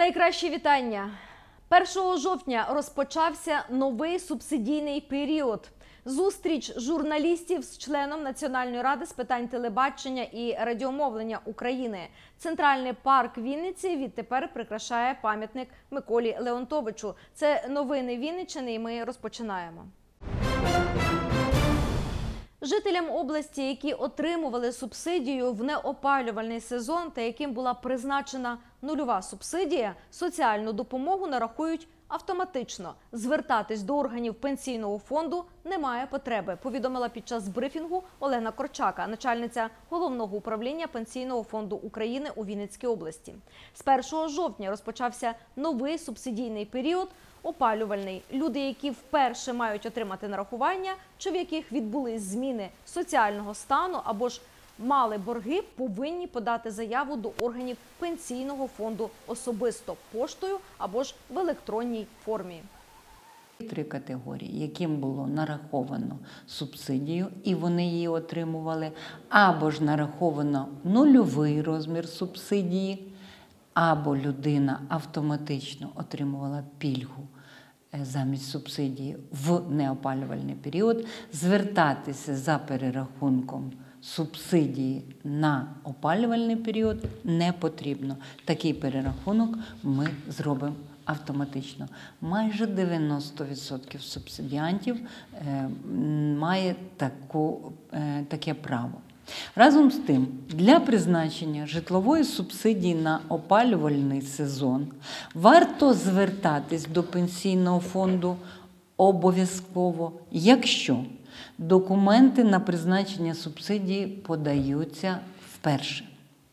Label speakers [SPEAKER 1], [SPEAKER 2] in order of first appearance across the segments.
[SPEAKER 1] Найкращі вітання! 1 жовтня розпочався новий субсидійний період. Зустріч журналістів з членом Національної ради з питань телебачення і радіомовлення України. Центральний парк Вінниці відтепер прикрашає пам'ятник Миколі Леонтовичу. Це новини Вінниччини і ми розпочинаємо. Жителям області, які отримували субсидію в неопалювальний сезон та яким була призначена нульова субсидія, соціальну допомогу нарахують автоматично. Звертатись до органів пенсійного фонду немає потреби, повідомила під час брифінгу Олена Корчака, начальниця Головного управління Пенсійного фонду України у Вінницькій області. З 1 жовтня розпочався новий субсидійний період – опалювальний. Люди, які вперше мають отримати нарахування, чи в яких відбулись зміни соціального стану або ж мали борги, повинні подати заяву до органів Пенсійного фонду особисто поштою або ж в електронній формі.
[SPEAKER 2] 3 категорії, яким було нараховано субсидію, і вони її отримували, або ж нараховано нульовий розмір субсидії, або людина автоматично отримувала пільгу замість субсидії в неопалювальний період, звертатися за перерахунком субсидії на опалювальний період не потрібно. Такий перерахунок ми зробимо автоматично. Майже 90% субсидіантів має таке право. Разом з тим, для призначення житлової субсидії на опалювальний сезон варто звертатись до Пенсійного фонду обов'язково, якщо документи на призначення субсидії подаються вперше.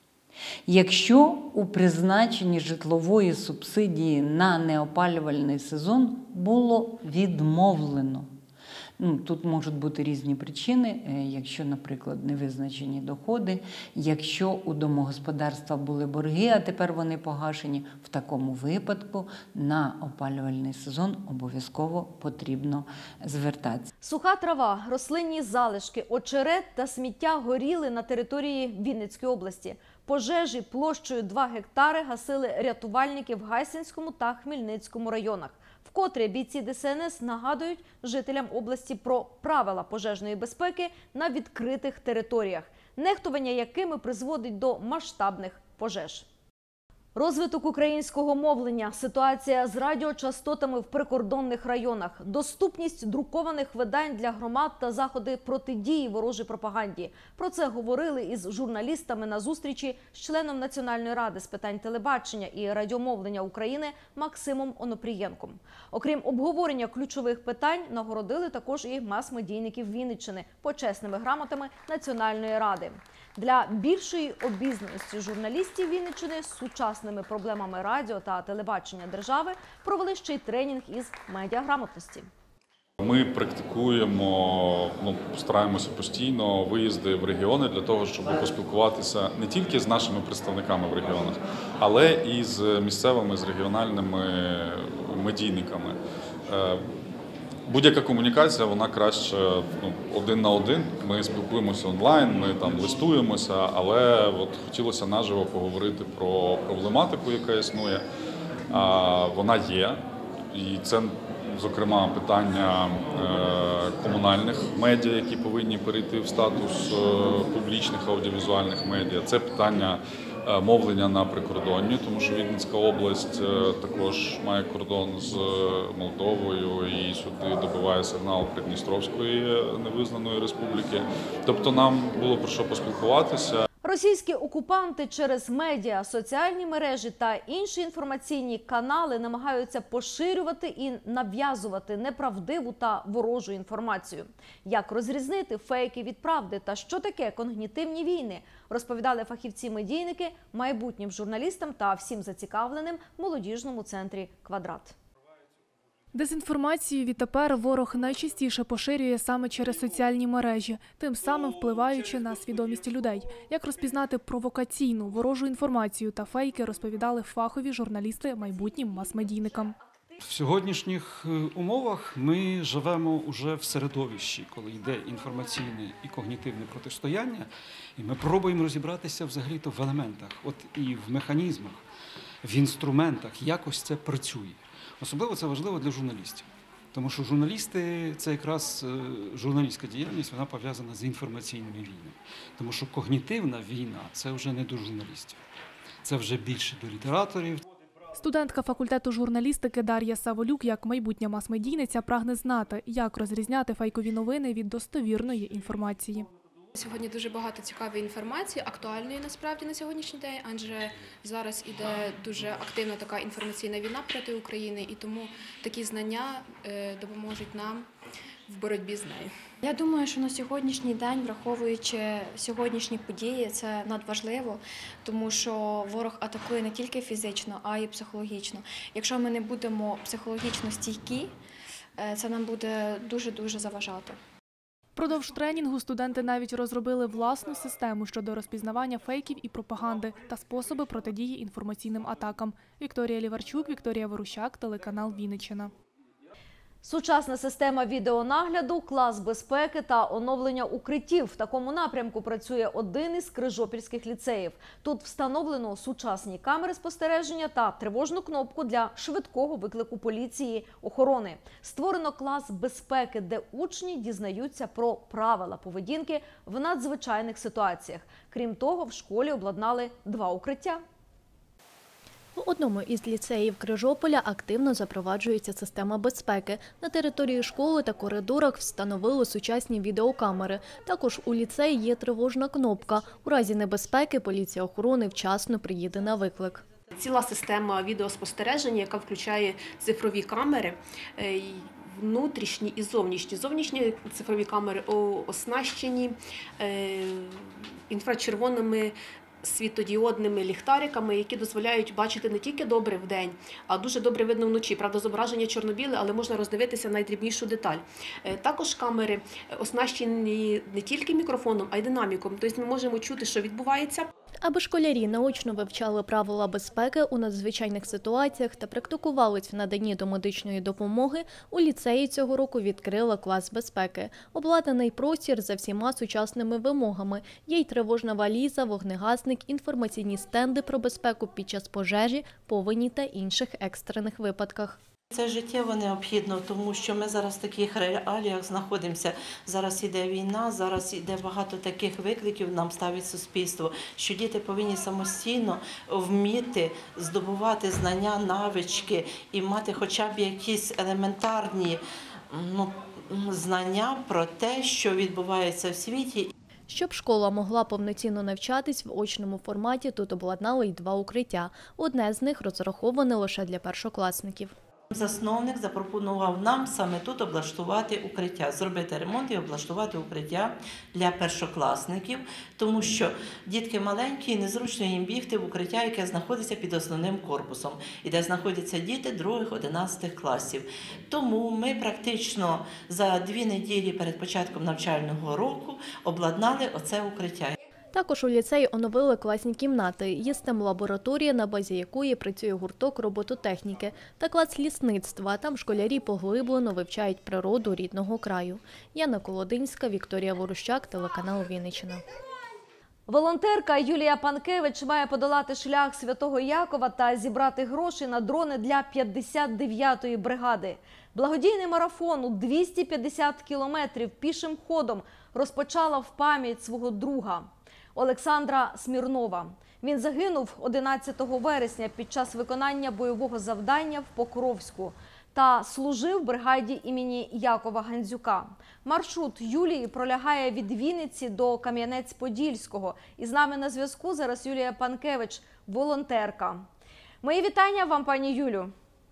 [SPEAKER 2] Якщо у призначенні житлової субсидії на неопалювальний сезон було відмовлено. Тут можуть бути різні причини, якщо, наприклад, невизначені доходи, якщо у домогосподарства були борги, а тепер вони погашені, в такому випадку на опалювальний сезон обов'язково потрібно звертатися.
[SPEAKER 1] Суха трава, рослинні залишки, очерет та сміття горіли на території Вінницької області. Пожежі площею 2 гектари гасили рятувальники в Гайсинському та Хмельницькому районах. Вкотре бійці ДСНС нагадують жителям області про правила пожежної безпеки на відкритих територіях, нехтування якими призводить до масштабних пожеж. Розвиток українського мовлення, ситуація з радіочастотами в прикордонних районах, доступність друкованих видань для громад та заходи протидії ворожій пропаганді. Про це говорили із журналістами на зустрічі з членом Національної ради з питань телебачення і радіомовлення України Максимом Онопрієнком. Окрім обговорення ключових питань, нагородили також і мас-медійників Вінниччини почесними грамотами Національної ради. Для більшої обізнаності журналістів Вінниччини з сучасними проблемами радіо та телебачення держави провели ще й тренінг із медіаграмотності.
[SPEAKER 3] Ми практикуємо, стараємося постійно виїзди в регіони для того, щоб поспілкуватися не тільки з нашими представниками в регіонах, але і з місцевими, з регіональними медійниками. Будь-яка комунікація, вона краще один на один. Ми спілкуємося онлайн, ми там листуємося, але хотілося наживо поговорити про проблематику, яка існує. Вона є, і це, зокрема, питання комунальних медіа, які повинні перейти в статус публічних аудіовізуальних медіа. Це питання мовлення на прикордонні, тому що Вінницька область також має кордон з Молдовою і сюди добиває сигнал Придністровської невизнаної республіки. Тобто нам було про що поспілкуватися.
[SPEAKER 1] Російські окупанти через медіа, соціальні мережі та інші інформаційні канали намагаються поширювати і нав'язувати неправдиву та ворожу інформацію. Як розрізнити фейки від правди та що таке когнітивні війни, розповідали фахівці-медійники майбутнім журналістам та всім зацікавленим в молодіжному центрі «Квадрат».
[SPEAKER 4] Дезінформацію відтепер ворог найчастіше поширює саме через соціальні мережі, тим самим впливаючи на свідомість людей. Як розпізнати провокаційну ворожу інформацію та фейки, розповідали фахові журналісти майбутнім мас-медійникам.
[SPEAKER 5] В сьогоднішніх умовах ми живемо уже в середовищі, коли йде інформаційне і когнітивне протистояння, і ми пробуємо розібратися взагалі-то в елементах, і в механізмах. в інструментах, як ось це працює. Особливо це важливо для журналістів. Тому що журналісти, це якраз журналістська діяльність, вона пов'язана з інформаційними війнами. Тому що когнітивна війна – це вже не до журналістів, це вже більше до літераторів.
[SPEAKER 4] Студентка факультету журналістики Дар'я Саволюк, як майбутня мас-медійниця, прагне знати, як розрізняти фейкові новини від достовірної інформації.
[SPEAKER 6] Сьогодні дуже багато цікавої інформації, актуальної насправді на сьогоднішній день, адже зараз іде дуже активна така інформаційна війна проти України, і тому такі знання допоможуть нам в боротьбі з нею.
[SPEAKER 7] Я думаю, що на сьогоднішній день, враховуючи сьогоднішні події, це надважливо, тому що ворог атакує не тільки фізично, а й психологічно. Якщо ми не будемо психологічно стійкі, це нам буде дуже-дуже заважати.
[SPEAKER 4] Впродовж тренінгу студенти навіть розробили власну систему щодо розпізнавання фейків і пропаганди та способи протидії інформаційним атакам. Вікторія Ліварчук, Вікторія Ворущак, телеканал Вінниччина.
[SPEAKER 1] Сучасна система відеонагляду, клас безпеки та оновлення укриттів. В такому напрямку працює один із крижопільських ліцеїв. Тут встановлено сучасні камери спостереження та тривожну кнопку для швидкого виклику поліції, охорони. Створено клас безпеки, де учні дізнаються про правила поведінки в надзвичайних ситуаціях. Крім того, в школі обладнали 2 укриття.
[SPEAKER 8] У одному із ліцеїв Крижополя активно запроваджується система безпеки. На території школи та коридорах встановили сучасні відеокамери. Також у ліцеї є тривожна кнопка. У разі небезпеки поліція охорони вчасно приїде на виклик.
[SPEAKER 9] Ціла система відеоспостереження, яка включає цифрові камери, внутрішні і зовнішні. Зовнішні цифрові камери оснащені інфрачервоними світодіодними ліхтариками, які дозволяють бачити не тільки добре вдень, а дуже добре видно вночі. Правда, зображення чорно-біле, але можна роздивитися найдрібнішу деталь. Також камери оснащені не тільки мікрофоном, а й динаміком. Тобто ми можемо чути, що відбувається.
[SPEAKER 8] Аби школярі наочно вивчали правила безпеки у надзвичайних ситуаціях та практикувались в наданні домедичної допомоги, у ліцеї цього року відкрили клас безпеки. Обладнаний простір за всіма сучасними вимогами. Є й тривожна валіза, вогнегасник, інформаційні стенди про безпеку під час пожежі, повені та інших екстрених випадках.
[SPEAKER 10] Це життєво необхідно, тому що ми зараз в таких реаліях знаходимося. Зараз іде війна, зараз іде багато таких викликів нам ставить суспільство, що діти повинні самостійно вміти здобувати знання, навички і мати хоча б якісь елементарні знання про те, що відбувається в світі.
[SPEAKER 8] Щоб школа могла повноцінно навчатись в очному форматі, тут обладнали й 2 укриття. Одне з них розраховане лише для першокласників.
[SPEAKER 10] Засновник запропонував нам саме тут облаштувати укриття, зробити ремонт і облаштувати укриття для першокласників, тому що дітки маленькі і незручно їм бігти в укриття, яке знаходиться під основним корпусом, і де знаходяться діти 2-11 класів. Тому ми практично за 2 неділі перед початком навчального року обладнали оце укриття.
[SPEAKER 8] Також у ліцеї оновили класні кімнати. Є STEM-лабораторія, на базі якої працює гурток робототехніки, та клас лісництва. Там школярі поглиблено вивчають природу рідного краю. Яна Колодинська, Вікторія Ворущак, телеканал Вінниччина.
[SPEAKER 1] Волонтерка Юлія Панкевич має подолати шлях Святого Якова та зібрати гроші на дрони для 59-ї бригади. Благодійний марафон у 250 кілометрів пішим ходом розпочала в пам'ять свого друга Олександра Смірнова. Він загинув 11 вересня під час виконання бойового завдання в Покровську та служив в бригаді імені Якова Гандзюка. Маршрут Юлії пролягає від Вінниці до Кам'янець-Подільського. І з нами на зв'язку зараз Юлія Панкевич, волонтерка. Мої вітання вам, пані Юлю.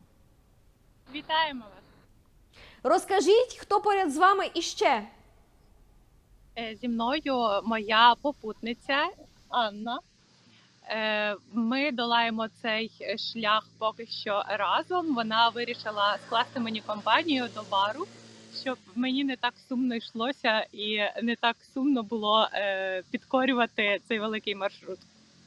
[SPEAKER 11] Вітаємо вас.
[SPEAKER 1] Розкажіть, хто поряд з вами іще?
[SPEAKER 11] Зі мною моя попутниця Анна. Ми долаємо цей шлях поки що разом. Вона вирішила скласти мені компанію до бару, щоб мені не так сумно йшлося і не так сумно було підкорювати цей великий маршрут.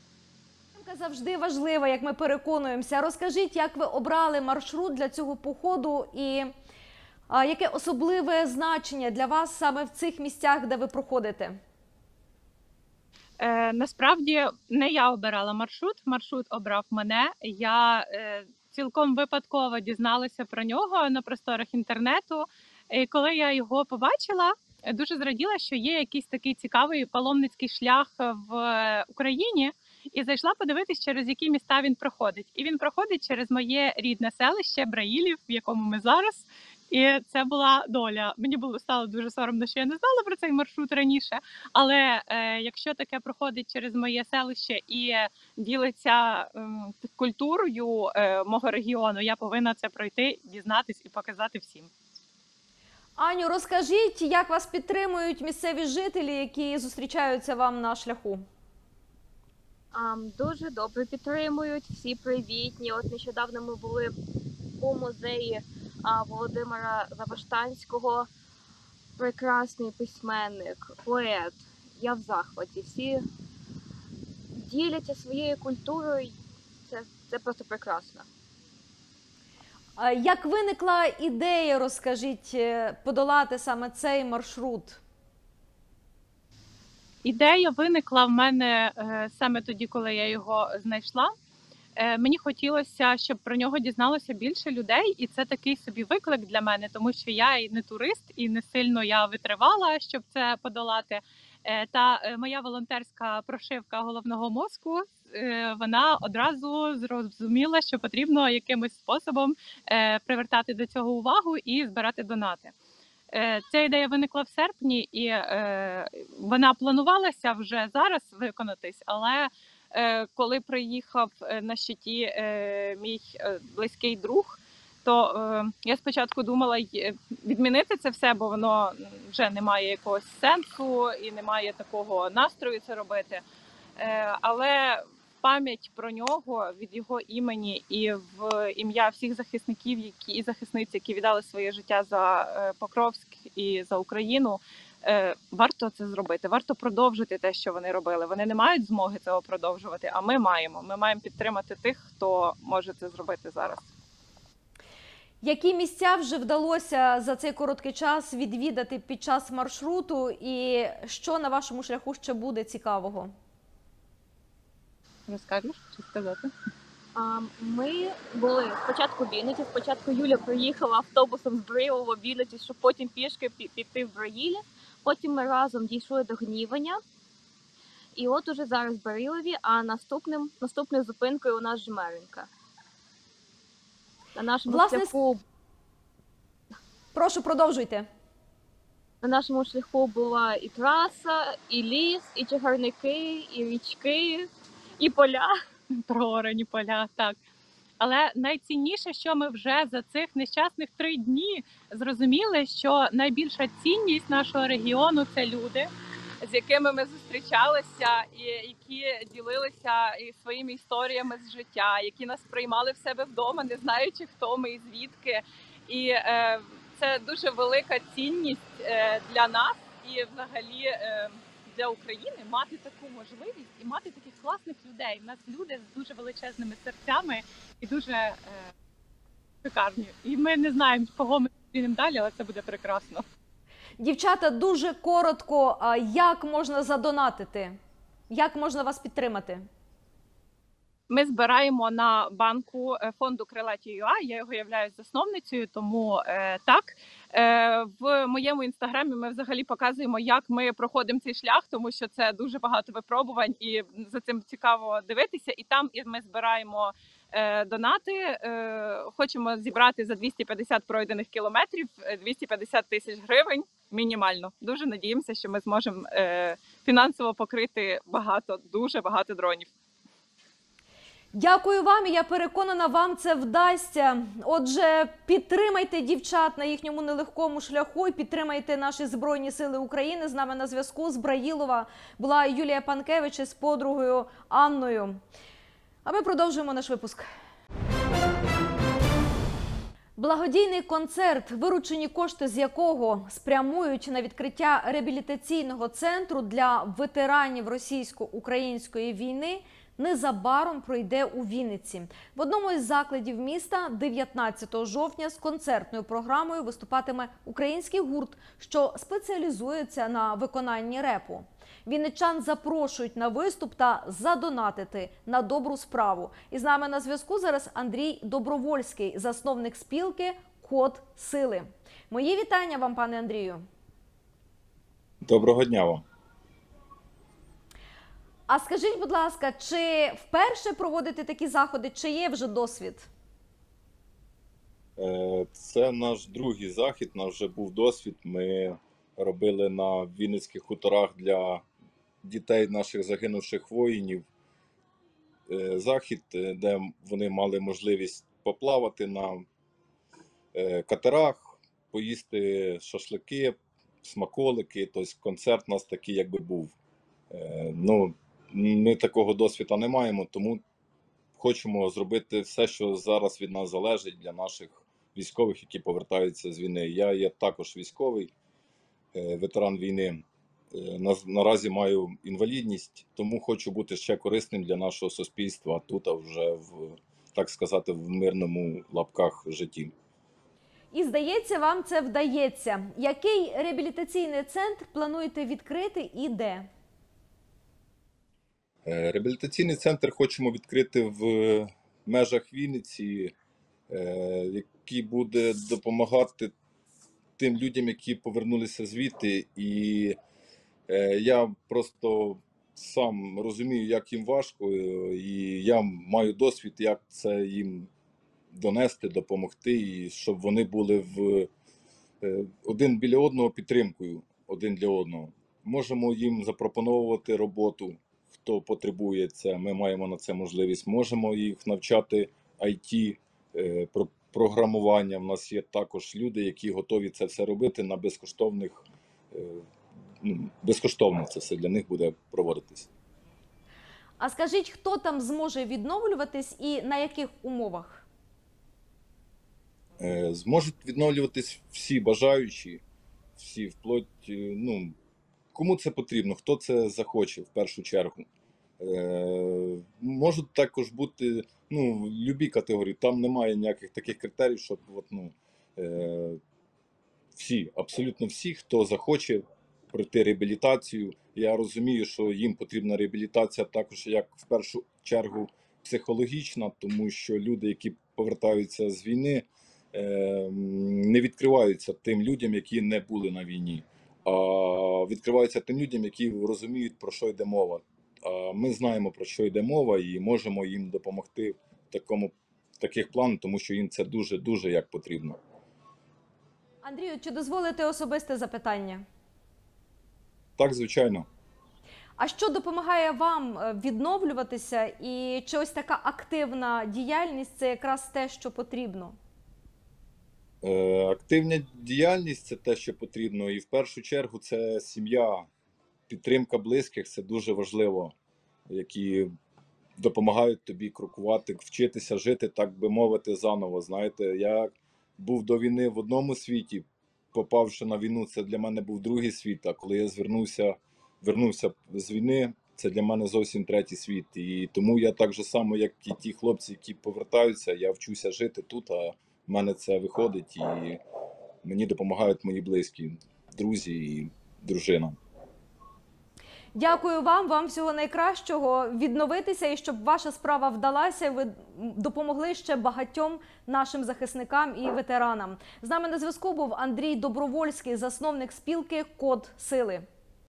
[SPEAKER 1] Завжди важлива, як ми переконуємося. Розкажіть, як ви обрали маршрут для цього походу і яке особливе значення для вас саме в цих місцях, де ви проходите?
[SPEAKER 11] Насправді не я обирала маршрут обрав мене. Я цілком випадково дізналася про нього на просторах інтернету. І коли я його побачила, дуже зраділа, що є якийсь такий цікавий паломницький шлях в Україні, і зайшла подивитись, через які міста він проходить. І він проходить через моє рідне селище Браїлів, в якому ми зараз. І це була доля. Мені стало дуже соромно, що я не знала про цей маршрут раніше. Але якщо таке проходить через моє селище і ділиться культурою мого регіону, я повинна це пройти, дізнатись і показати всім.
[SPEAKER 1] Аню, розкажіть, як вас підтримують місцеві жителі, які зустрічаються вам на шляху?
[SPEAKER 12] Дуже добре підтримують, всі привітні. От нещодавно ми були у музеї Володимира Заваштанського. Прекрасний письменник, поет. Я в захваті. Всі діляться своєю культурою. Це просто прекрасно.
[SPEAKER 1] Як виникла ідея, розкажіть, подолати саме цей маршрут?
[SPEAKER 11] Ідея виникла в мене саме тоді, коли я його знайшла. Мені хотілося, щоб про нього дізналося більше людей, і це такий собі виклик для мене, тому що я і не турист, і не сильно я витривала, щоб це подолати. Та моя волонтерська прошивка головного мозку, вона одразу зрозуміла, що потрібно якимось способом привертати до цього увагу і збирати донати. Ця ідея виникла в серпні, і вона планувалася вже зараз виконатись, але коли приїхав на щиті мій близький друг, то я спочатку думала відмінити це все, бо воно вже не має якогось сенсу і не має такого настрою це робити. Але пам'ять про нього від його імені і в ім'я всіх захисників і захисниць, які віддали своє життя за Покровськ і за Україну, варто це зробити, варто продовжити те, що вони робили. Вони не мають змоги цього продовжувати, а ми маємо. Ми маємо підтримати тих, хто може це зробити зараз.
[SPEAKER 1] Які місця вже вдалося за цей короткий час відвідати під час маршруту і що на вашому шляху ще буде цікавого?
[SPEAKER 11] Розкажеш, що сказати?
[SPEAKER 12] Ми були спочатку в Вінниці, спочатку Юля приїхала автобусом з Браїлова в Вінниці, щоб потім пішки піти в Браїлі. Потім ми разом дійшли до Гніваня. І от уже зараз в Браїлові, а наступною зупинкою у нас Жмеринка. На нашому шляху...
[SPEAKER 1] Прошу, продовжуйте.
[SPEAKER 12] На нашому шляху була і траса, і ліс, і чагарники, і річки, і поля.
[SPEAKER 11] Проорані поля, так. Але найцінніше, що ми вже за цих нещасних 3 дні зрозуміли, що найбільша цінність нашого регіону – це люди, з якими ми зустрічалися, і які ділилися і своїми історіями з життя, які нас приймали в себе вдома, не знаючи, хто ми і звідки. І це дуже велика цінність для нас і взагалі для України мати таку можливість і мати таких класних людей. У нас люди з дуже величезними серцями і дуже шикарні. І ми не знаємо, кого ми зустрінемо далі, але це буде прекрасно.
[SPEAKER 1] Дівчата, дуже коротко, як можна задонатити? Як можна вас підтримати?
[SPEAKER 11] Ми збираємо на банку фонду Крилаті.ua, я його являюсь засновницею, тому так. В моєму інстаграмі ми взагалі показуємо, як ми проходимо цей шлях, тому що це дуже багато випробувань і за цим цікаво дивитися. І там ми збираємо донати, хочемо зібрати за 250 пройдених кілометрів 250 тисяч гривень мінімально. Дуже надіємося, що ми зможемо фінансово покрити дуже багато дронів.
[SPEAKER 1] Дякую вам, і я переконана, вам це вдасться. Отже, підтримайте дівчат на їхньому нелегкому шляху і підтримайте наші Збройні Сили України. З нами на зв'язку з Браїлова була Юлія Панкевич із подругою Анною. А ми продовжуємо наш випуск. Благодійний концерт, виручені кошти з якого спрямують на відкриття реабілітаційного центру для ветеранів російсько-української війни, незабаром пройде у Вінниці. В одному із закладів міста 19 жовтня з концертною програмою виступатиме український гурт, що спеціалізується на виконанні репу. Вінничан запрошують на виступ та задонатити на добру справу. І з нами на зв'язку зараз Андрій Добровольський, засновник спілки «Код Сили». Мої вітання вам, пане Андрію.
[SPEAKER 13] Доброго дня вам.
[SPEAKER 1] А скажіть, будь ласка, чи вперше проводите такі заходи, чи є вже досвід?
[SPEAKER 13] Це наш другий захід, наш вже був досвід. Ми робили на Вінницьких хуторах для дітей наших загинувших воїнів захід, де вони мали можливість поплавати на катерах, поїсти шашлики, смаколики, тобто концерт у нас такий якби був. Ми такого досвіду не маємо, тому хочемо зробити все, що зараз від нас залежить для наших військових, які повертаються з війни. Я є також військовий, ветеран війни. Наразі маю інвалідність, тому хочу бути ще корисним для нашого суспільства тут, а вже так сказати, в мирному лапках житті.
[SPEAKER 1] І здається, вам це вдається. Який реабілітаційний центр плануєте відкрити і де?
[SPEAKER 13] Реабілітаційний центр хочемо відкрити в межах Вінниці, який буде допомагати тим людям, які повернулися звідти. І я просто сам розумію, як їм важко, і я маю досвід, як це їм донести, допомогти, і щоб вони були один біля одного підтримкою, один для одного. Можемо їм запропонувати роботу, хто потребує це, ми маємо на це можливість. Можемо їх навчати IT, програмування. У нас є також люди, які готові це все робити на безкоштовно це все для них буде проводитись.
[SPEAKER 1] А скажіть, хто там зможе відновлюватись і на яких умовах?
[SPEAKER 13] Зможуть відновлюватись всі бажаючі, всі вплоть, кому це потрібно, хто це захоче в першу чергу. Можуть також бути любі категорії, там немає ніяких таких критеріїв, щоб всі, абсолютно всі, хто захоче пройти реабілітацію. Я розумію, що їм потрібна реабілітація також як в першу чергу психологічна, тому що люди, які повертаються з війни, не відкриваються тим людям, які не були на війні, а відкриваються тим людям, які розуміють, про що йде мова. Ми знаємо, про що йде мова, і можемо їм допомогти в таких планах, тому що їм це дуже-дуже як потрібно.
[SPEAKER 1] Андрію, чи дозволите особисте запитання?
[SPEAKER 13] Так, звичайно.
[SPEAKER 1] А що допомагає вам відновлюватися, і чи ось така активна діяльність – це якраз те, що потрібно?
[SPEAKER 13] Активна діяльність – це те, що потрібно, і в першу чергу це сім'я, підтримка близьких – це дуже важливо, які допомагають тобі крокувати, вчитися жити, так би мовити, заново. Знаєте, я був до війни в одному світі, попавши на війну, це для мене був другий світ, а коли я вернувся з війни, це для мене зовсім третій світ. І тому я так же само, як і ті хлопці, які повертаються, я вчуся жити тут, а в мене це виходить, і мені допомагають мої близькі, друзі і дружина.
[SPEAKER 1] Дякую вам всього найкращого, відновитися і щоб ваша справа вдалася, ви допомогли ще багатьом нашим захисникам і ветеранам. З нами на зв'язку був Андрій Добровольський, засновник спілки «Код Сили».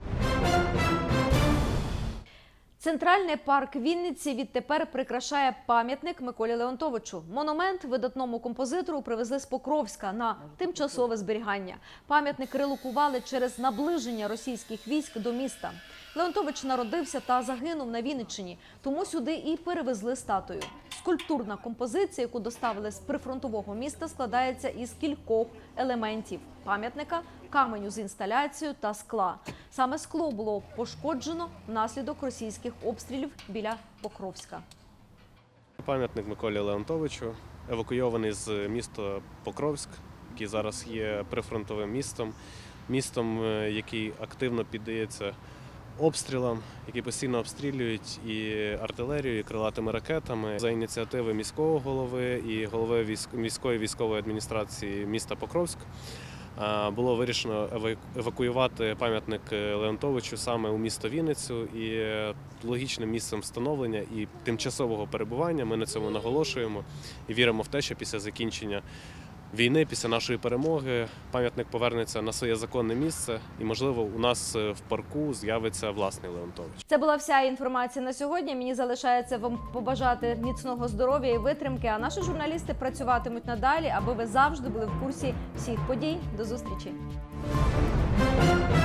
[SPEAKER 1] Центральний парк Вінниці відтепер прикрашає пам'ятник Миколі Леонтовичу. Монумент видатному композитору привезли з Покровська на тимчасове зберігання. Пам'ятник релокували через наближення російських військ до міста. Леонтович народився та загинув на Вінниччині, тому сюди і перевезли статую. Скульптурна композиція, яку доставили з прифронтового міста, складається із кількох елементів – пам'ятника, каменю з інсталяцією та скла. Саме скло було пошкоджено внаслідок російських обстрілів біля Покровська.
[SPEAKER 14] Пам'ятник Миколі Леонтовичу, евакуйований з міста Покровськ, який зараз є прифронтовим містом, який активно піддається обстрілам, які постійно обстрілюють і артилерією, і крилатими ракетами. За ініціативи міського голови і голови міської військової адміністрації міста Покровськ було вирішено евакуювати пам'ятник Леонтовичу саме у місто Вінницю, і логічним місцем встановлення і тимчасового перебування ми на цьому наголошуємо і віримо в те, що після закінчення війни, після нашої перемоги, пам'ятник повернеться на своє законне місце і, можливо, у нас в парку з'явиться власний Леонтович.
[SPEAKER 1] Це була вся інформація на сьогодні. Мені залишається вам побажати міцного здоров'я і витримки, а наші журналісти працюватимуть надалі, аби ви завжди були в курсі всіх подій. До зустрічі!